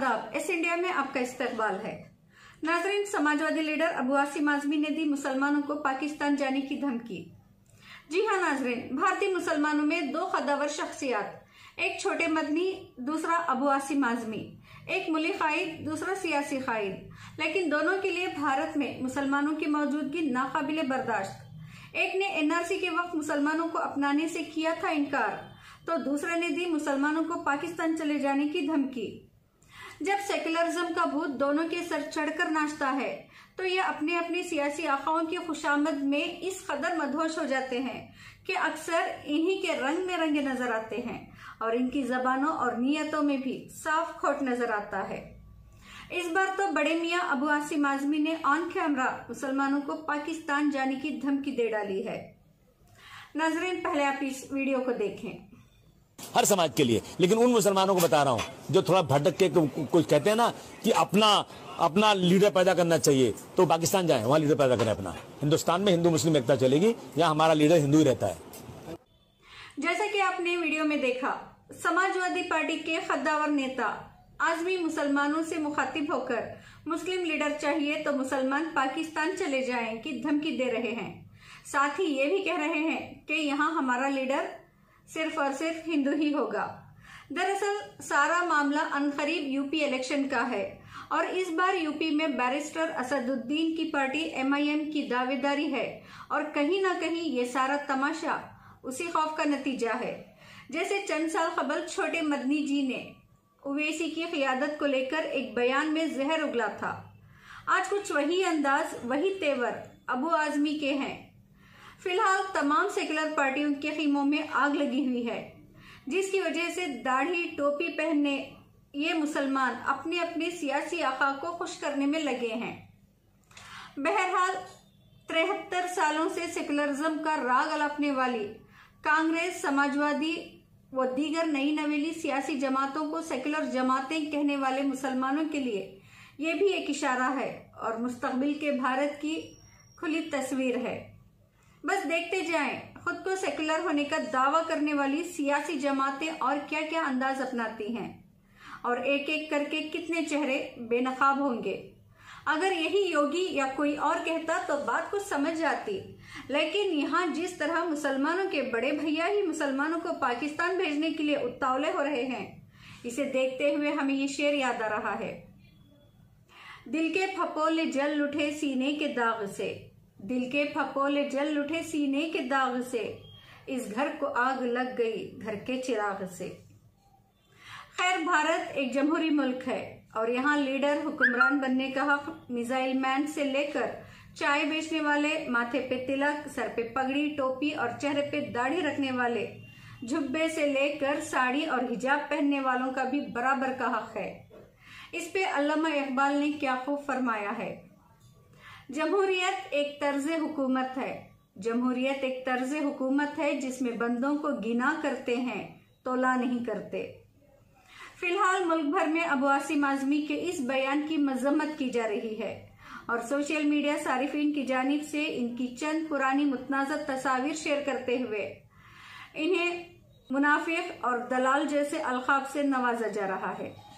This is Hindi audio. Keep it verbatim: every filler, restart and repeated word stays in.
आदाब, इस इंडिया में आपका इस्तकबाल है। नाज़रीन, समाजवादी लीडर अबू आसिम आज़मी ने दी मुसलमानों को पाकिस्तान जाने की धमकी। जी हाँ नाज़रीन, भारतीय मुसलमानों में दो कद्दावर शख्सियात, एक छोटे मदनी, दूसरा अबू आसिम आज़मी, एक मुली कायद, दूसरा सियासी कायद, लेकिन दोनों के लिए भारत में मुसलमानों की मौजूदगी नाकाबिले बर्दाश्त। एक ने एनआरसी के वक्त मुसलमानों को अपनाने से किया था इनकार, तो दूसरे ने दी मुसलमानों को पाकिस्तान चले जाने की धमकी। जब सेकुलरिज्म का भूत दोनों के सर चढ़कर नाचता है तो ये अपने अपने सियासी आकाओं की खुशामद में इस कदर मदहोश हो जाते हैं कि अक्सर इन्हीं के रंग में रंगे नजर आते हैं और इनकी जबानों और नीयतों में भी साफ खोट नजर आता है। इस बार तो बड़े मियाँ अबू आसिम आज़मी ने ऑन कैमरा मुसलमानों को पाकिस्तान जाने की धमकी दे डाली है। नाजरीन, पहले आप इस वीडियो को देखें। हर समाज के लिए, लेकिन उन मुसलमानों को बता रहा हूं जो थोड़ा भटक के कुछ कहते हैं ना कि अपना अपना लीडर पैदा करना चाहिए, तो पाकिस्तान जाएं, वहां लीडर पैदा करें अपना। हिंदुस्तान में हिंदू मुस्लिम एकता चलेगी, यहाँ हमारा लीडर हिंदू ही रहता है। जैसा कि आपने वीडियो में देखा, समाजवादी पार्टी के खद्दावर नेता आज़मी मुसलमानों से मुखातिब होकर मुस्लिम लीडर चाहिए तो मुसलमान पाकिस्तान चले जाएं की धमकी दे रहे हैं। साथ ही ये भी कह रहे हैं कि यहाँ हमारा लीडर सिर्फ और सिर्फ हिंदू ही होगा। दरअसल सारा मामला अनकरीब यूपी इलेक्शन का है और इस बार यूपी में बैरिस्टर असदुद्दीन की पार्टी एमआईएम की दावेदारी है और कहीं ना कहीं ये सारा तमाशा उसी खौफ का नतीजा है। जैसे चंद साल कबल छोटे मदनी जी ने ओवैसी की क़ियादत को लेकर एक बयान में जहर उगला था, आज कुछ वही अंदाज वही तेवर अबू आज़मी के हैं। फिलहाल तमाम सेकुलर पार्टियों के खीमों में आग लगी हुई है, जिसकी वजह से दाढ़ी टोपी पहनने ये मुसलमान अपने अपने सियासी आका को खुश करने में लगे हैं। बहरहाल तिहत्तर सालों से सेकुलरिज्म का राग अलापने वाली कांग्रेस, समाजवादी व दीगर नई नवेली सियासी जमातों को सेकुलर जमातें कहने वाले मुसलमानों के लिए ये भी एक इशारा है और मुस्तकबिल के भारत की खुली तस्वीर है। बस देखते जाएं खुद को सेकुलर होने का दावा करने वाली सियासी जमातें और क्या क्या अंदाज अपनाती हैं और एक एक करके कितने चेहरे बेनकाब होंगे। अगर यही योगी या कोई और कहता तो बात कुछ समझ जाती, लेकिन यहाँ जिस तरह मुसलमानों के बड़े भैया ही मुसलमानों को पाकिस्तान भेजने के लिए उतावले हो रहे हैं, इसे देखते हुए हमें ये शेर याद आ रहा है। दिल के फपोले जल उठे सीने के दाग से, दिल के फपोले जल उठे सीने के दाग से, इस घर को आग लग गई घर के चिराग से। खैर, भारत एक जमहूरी मुल्क है और यहाँ लीडर हुक्मरान बनने का हक मिसाइल मैन से लेकर चाय बेचने वाले, माथे पे तिलक, सर पे पगड़ी, टोपी और चेहरे पे दाढ़ी रखने वाले, जुब्बे से लेकर साड़ी और हिजाब पहनने वालों का भी बराबर का हक है। इस पे अल्लामा इकबाल ने क्या खूब फरमाया है, जमहूरियत एक तर्ज हुकूमत है, जमहूरियत एक तर्ज हुकूमत है जिसमें बंदों को गिना करते हैं, तोला नहीं करते। फिलहाल मुल्क भर में अबू आसिम आज़मी के इस बयान की मजम्मत की जा रही है और सोशल मीडिया सारिफीन की जानिब से इनकी चंद पुरानी मुतनाज़ तस्वीर शेयर करते हुए इन्हें मुनाफिक और दलाल जैसे अलकाब से नवाजा जा रहा है।